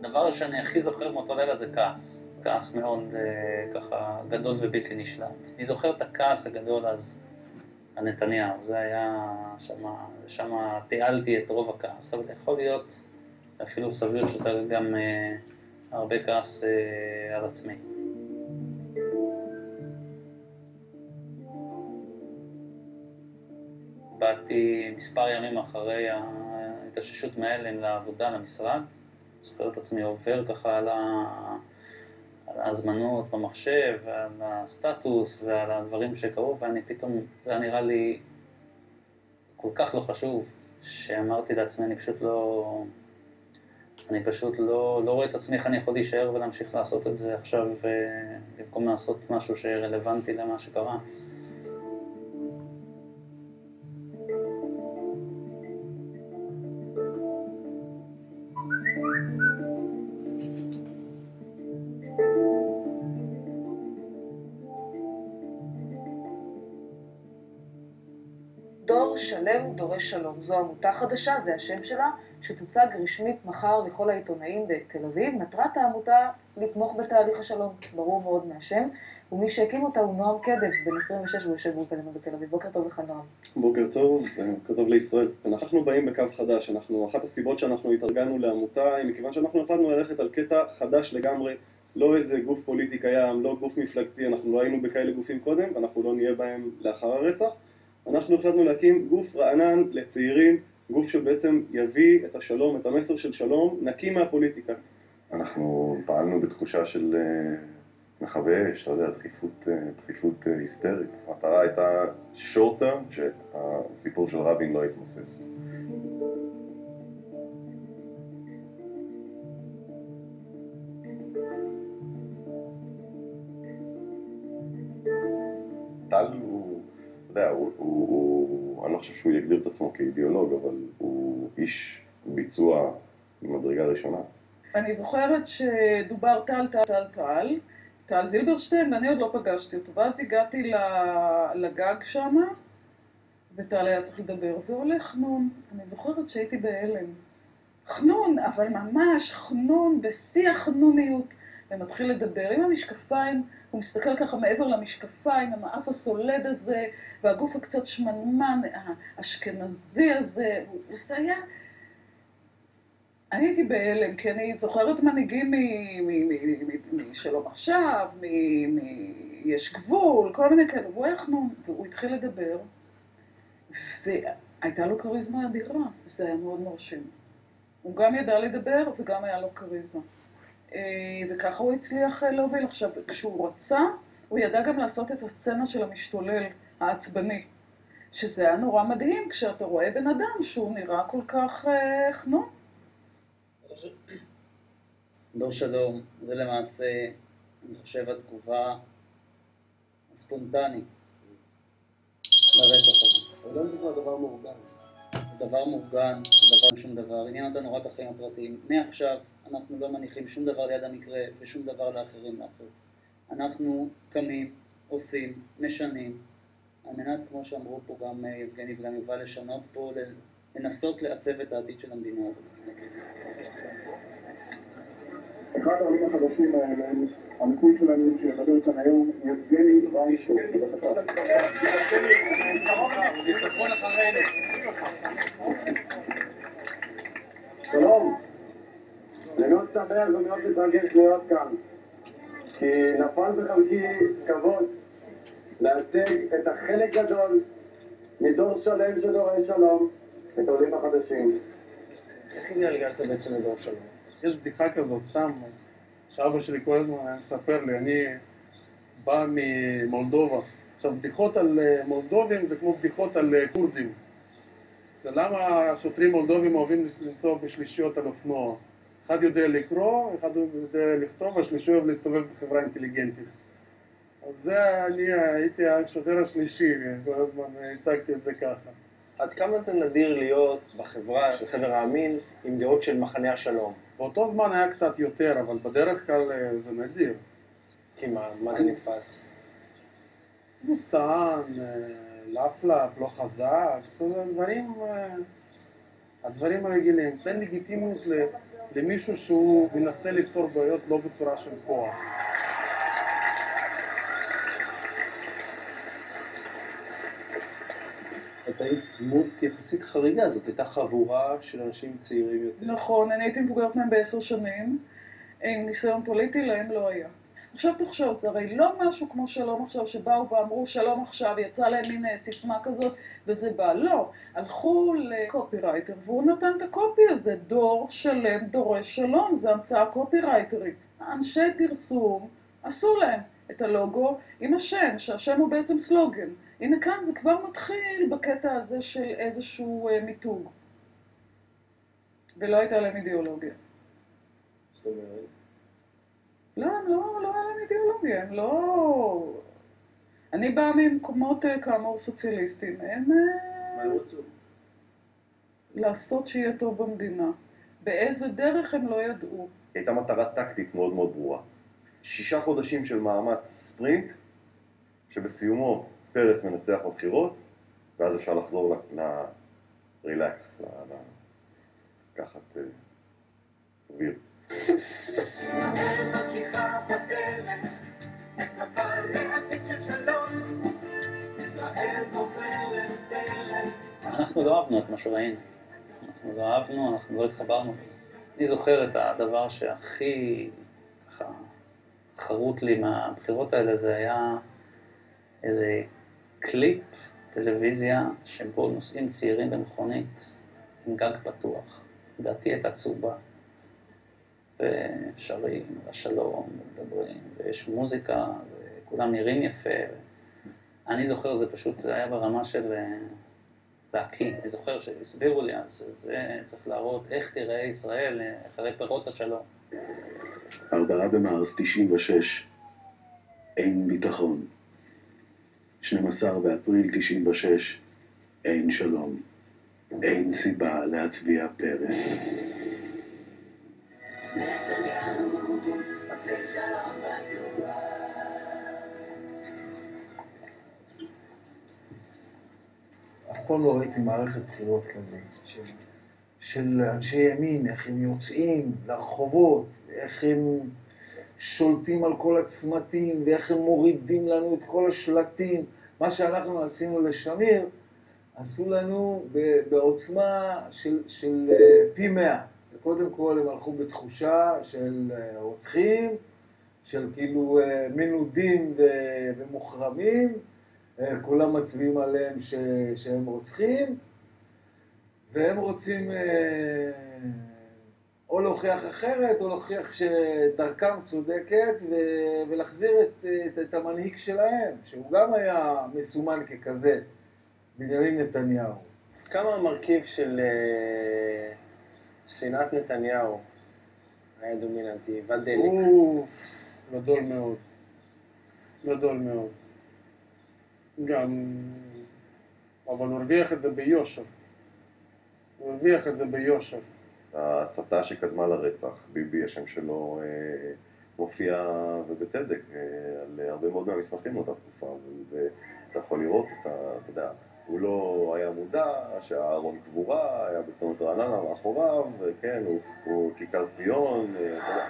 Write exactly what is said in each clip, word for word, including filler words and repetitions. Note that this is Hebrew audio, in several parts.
הדבר שאני הכי זוכר מאותו לילה זה כעס. כעס מאוד ככה גדול ובלתי נשלט. אני זוכר את הכעס הגדול אז על נתניהו. זה היה שמה, שמה תיעלתי את רוב הכעס, אבל יכול להיות אפילו סביר שזה גם אה, הרבה כעס אה, על עצמי. באתי מספר ימים אחרי ההתאוששות מההלם לעבודה, למשרד. זוכר את עצמי עובר ככה על, ה... על ההזמנות במחשב, ועל הסטטוס ועל הדברים שקרו, ואני פתאום, זה היה נראה לי כל כך לא חשוב, שאמרתי לעצמי, אני פשוט לא... אני פשוט לא, לא רואה את עצמי איך אני יכול להישאר ולהמשיך לעשות את זה עכשיו, במקום לעשות משהו שרלוונטי למה שקרה. דור שלם דורש שלום. זו עמותה חדשה, זה השם שלה, שתוצג רשמית מחר לכל העיתונאים בתל אביב. מטרת העמותה לתמוך בתהליך השלום, ברור מאוד מהשם, ומי שהקים אותה הוא נועם קדף, בן עשרים ושש, הוא יושב באולפנינו בתל אביב. בוקר טוב לך נועם. בוקר טוב, בוקר טוב לישראל. אנחנו באים בקו חדש. אנחנו, אחת הסיבות שאנחנו התארגנו לעמותה היא מכיוון שאנחנו החלטנו ללכת על קטע חדש לגמרי, לא איזה גוף פוליטי קיים, לא גוף מפלגתי, אנחנו לא היינו בכאלה גופים קודם, ואנחנו לא נהיה בהם לאחר הרצח. אנחנו החלטנו להקים גוף רענן לצעירים, גוף שבעצם יביא את השלום, את המסר של שלום, נקי מהפוליטיקה. אנחנו פעלנו בתחושה של מכבי אש, אתה יודע, דחיפות, דחיפות היסטרית. המטרה הייתה short term, שהסיפור של רבין לא יתמוסס. טל הוא, אתה יודע, הוא, הוא, הוא, אני לא חושב שהוא יגדיר את עצמו כאידיאולוג, אבל הוא איש ביצוע ממדרגה ראשונה. אני זוכרת שדובר טל, טל, טל, טל, טל זילברשטיין, ואני עוד לא פגשתי אותו, ואז הגעתי לגג שם, וטל היה צריך לדבר, והולך חנון. אני זוכרת שהייתי בהלם. חנון, אבל ממש חנון, בשיא החנוניות, ומתחיל לדבר עם המשקפיים, הוא מסתכל ככה מעבר למשקפיים, עם האף הסולד הזה, והגוף הקצת שמנמן, האשכנזי הזה, וזה היה... אני הייתי בהלם, כי אני זוכרת מנהיגים משלום עכשיו, מיש גבול, כל מיני כאלה, הוא היה חנון, והוא התחיל לדבר, והייתה לו קריזמה אדירה, זה היה מאוד מרשים. הוא גם ידע לדבר וגם היה לו קריזמה. וככה הוא הצליח להוביל. עכשיו, כשהוא רצה, הוא ידע גם לעשות את הסצנה של המשתולל העצבני, שזה היה נורא מדהים כשאתה רואה בן אדם שהוא נראה כל כך חנון. דור שלום, זה למעשה, אני חושב, התגובה הספונטנית לרצח הזה. אבל זה כבר דבר מאורגן. זה דבר מאורגן, זה דבר שום דבר. עניין אותנו רק החיים הפרטיים. מעכשיו אנחנו לא מניחים שום דבר ליד המקרה ושום דבר לאחרים לעשות. אנחנו קמים, עושים, משנים, על מנת, כמו שאמרו פה גם יבגני וגם יובל, לשנות פה, לנסות לעצב את העתיד של המדינה הזאת. אחד העולים החדשים האלה, המקוי שלנו שידבר כאן היום, יבגני ויישוב. ניצחון אחרינו. שלום. אני מאוד שמח ומאוד מתרגש להיות כאן, כי נפל בחלקי כבוד להציג את החלק גדול מדור שלם שדורש שלום, את העולים החדשים. איך התגלגלת בעצם לדור שלום? יש בדיחה כזאת, סתם, שאבא שלי כל הזמן היה מספר לי, אני בא ממולדובה. עכשיו, בדיחות על מולדובים זה כמו בדיחות על קורדים. זה למה שוטרים מולדובים אוהבים לנסוע בשלישיות על אופנוע. אחד יודע לקרוא, אחד יודע לכתוב, השלישי אוהב להסתובב בחברה אינטליגנטית. אז זה, אני הייתי השוטר השלישי, כל הזמן הצגתי את זה ככה. עד כמה זה נדיר להיות בחברה של חבר העמים עם דעות של מחנה השלום? באותו זמן היה קצת יותר, אבל בדרך כלל זה נדיר. כי מה, מה זה נתפס? מופתען, לפלף, לא חזק, דברים הדברים הרגילים, תן לגיטימיות למישהו שהוא מנסה לפתור בעיות לא בצורה של כוח. את היית דמות יחסית חריגה, זאת הייתה חבורה של אנשים צעירים יותר. נכון, אני הייתי מבוגרת מהם בעשר שנים, עם ניסיון פוליטי, להם לא היה. עכשיו תחשוב, זה הרי לא משהו כמו שלום עכשיו, שבאו ואמרו שלום עכשיו, יצא להם מין סיסמה כזאת, וזה בא. לא, הלכו לקופירייטר, והוא נתן את הקופי הזה, דור שלם דורש שלום, זה המצאה קופירייטרית. אנשי פרסום עשו להם את הלוגו עם השם, שהשם הוא בעצם סלוגן. הנה כאן זה כבר מתחיל בקטע הזה של איזשהו אה, מיתוג. ולא הייתה להם אידיאולוגיה. זאת אומרת? לא, הם לא, לא היה להם אידיאולוגיה, הם לא... אני באה ממקומות כאמור סוציאליסטיים, הם... מה הם רצו? לעשות שיהיה טוב במדינה. באיזה דרך הם לא ידעו. הייתה מטרה טקטית מאוד מאוד ברורה. שישה חודשים של מאמץ ספרינט, שבסיומו פרס מנצח בבחירות, ואז אפשר לחזור לרילקס, לקחת אוויר. אנחנו לא אהבנו את מה שראינו. אנחנו לא אהבנו, אנחנו לא התחברנו לזה. אני זוכר את הדבר שהכי ככה חרוט לי מהבחירות האלה, זה היה איזה קליפ טלוויזיה שבו נוסעים צעירים במכונית עם גג פתוח. לדעתי הייתה צהובה. ושרים על השלום, ומדברים, ויש מוזיקה, וכולם נראים יפה. אני זוכר, זה פשוט היה ברמה של להקיא. אני זוכר שהסבירו לי אז שזה צריך להראות איך תראה ישראל אחרי פירות השלום. ארבעה במרס תשעים ושש, אין ביטחון. שנים עשר באפריל תשעים ושש, אין שלום. אין סיבה להצביע פרס. אף פעם לא ראיתי מערכת בחירות כזאת, של, של אנשי ימין, איך הם יוצאים לרחובות, איך הם שולטים על כל הצמתים, ואיך הם מורידים לנו את כל השלטים. מה שאנחנו עשינו לשמיר, עשו לנו בעוצמה של, של פי מאה. וקודם כל הם הלכו בתחושה של רוצחים, של כאילו מנודים ומוחרמים, כולם מצביעים עליהם ש, שהם רוצחים, והם רוצים או להוכיח אחרת, או להוכיח שדרכם צודקת, ו, ולהחזיר את, את, את המנהיג שלהם, שהוא גם היה מסומן ככזה, בנימין נתניהו. כמה המרכיב של שנאת נתניהו היה דומיננטי, ודלק? הוא גדול מאוד, גדול מאוד. גם, אבל הוא הרוויח את זה ביושר. הוא הרוויח את זה ביושר. ההסתה שקדמה לרצח, ביבי, השם שלו אה, מופיע, ובצדק, אה, על הרבה מאוד מהמסמכים באותה תקופה, ואתה יכול לראות את ה... אתה יודע, הוא לא היה מודע שהארון קבורה, היה בצומת רעננה מאחוריו, וכן, הוא, הוא כיכר ציון, אתה יודע.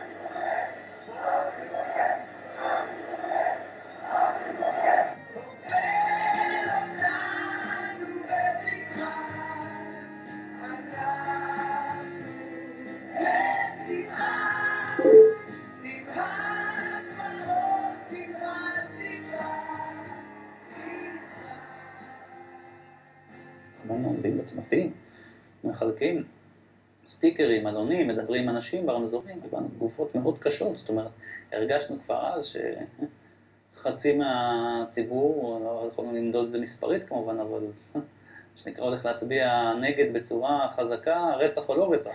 אנחנו עומדים בצמתים, מחלקים סטיקרים, אלונים, מדברים עם אנשים ברמזורים, קיבלנו גופות מאוד קשות, זאת אומרת, הרגשנו כבר אז שחצי מהציבור, לא יכולנו למדוד את זה מספרית כמובן, אבל שנקרא הולך להצביע נגד בצורה חזקה, רצח או לא רצח.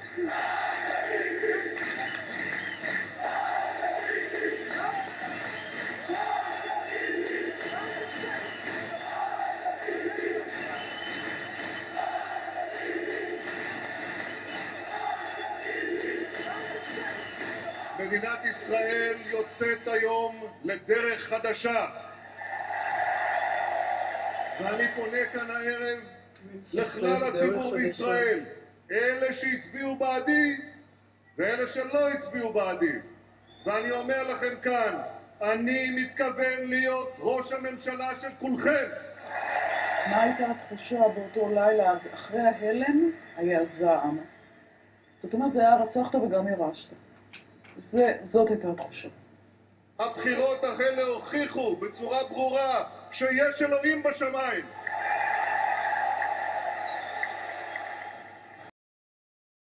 מדינת ישראל יוצאת היום לדרך חדשה. ואני פונה כאן הערב לכלל הציבור בישראל. אלה שהצביעו בעדי ואלה שלא הצביעו בעדי. ואני אומר לכם כאן, אני מתכוון להיות ראש הממשלה של כולכם. מה הייתה התחושה באותו לילה? אז אחרי ההלם היה זעם. זאת אומרת, זה היה רצחת וגם ירשת. זה, זאת הייתה התחושה. הבחירות האלה הוכיחו בצורה ברורה שיש אלוהים בשמיים.